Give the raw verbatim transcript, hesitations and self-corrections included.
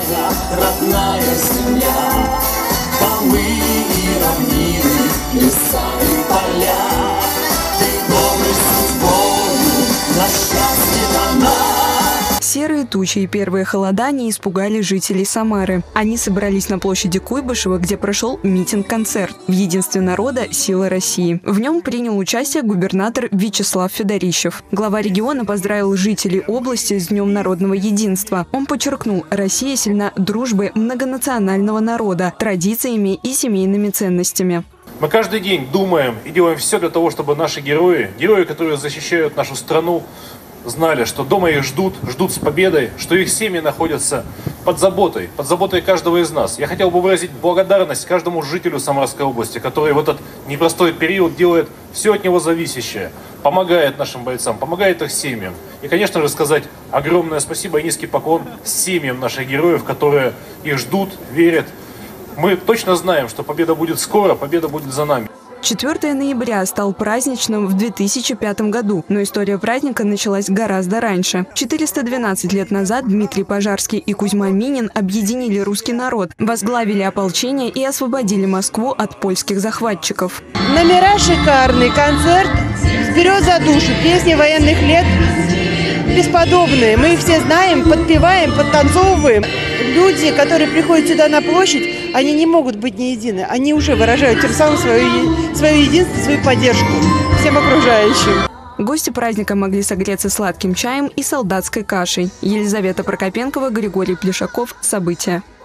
моя родная земля, холмы и равнины, леса и поля, ты добрый судьбою на счастье дана. Серые тучи и первые холода не испугали жителей Самары. Они собрались на площади Куйбышева, где прошел митинг-концерт в единстве народа «Сила России». В нем принял участие губернатор Вячеслав Федорищев. Глава региона поздравил жителей области с Днем народного единства. Он подчеркнул, Россия сильна дружбой многонационального народа, традициями и семейными ценностями. Мы каждый день думаем и делаем все для того, чтобы наши герои, герои, которые защищают нашу страну, знали, что дома их ждут, ждут с победой, что их семьи находятся под заботой, под заботой каждого из нас. Я хотел бы выразить благодарность каждому жителю Самарской области, который в этот непростой период делает все от него зависящее, помогает нашим бойцам, помогает их семьям. И, конечно же, сказать огромное спасибо и низкий поклон семьям наших героев, которые их ждут, верят. Мы точно знаем, что победа будет скоро, победа будет за нами. четвёртого ноября стал праздничным в две тысячи пятом году, но история праздника началась гораздо раньше. четыреста двенадцать лет назад Дмитрий Пожарский и Кузьма Минин объединили русский народ, возглавили ополчение и освободили Москву от польских захватчиков. Номера шикарные, концерт вперед за душу, песни военных лет бесподобные. Мы их все знаем, подпеваем, подтанцовываем. Люди, которые приходят сюда на площадь, они не могут быть не едины. Они уже выражают тем самым свое, свое единство, свою поддержку всем окружающим. Гости праздника могли согреться сладким чаем и солдатской кашей. Елизавета Прокопенкова, Григорий Плешаков. События.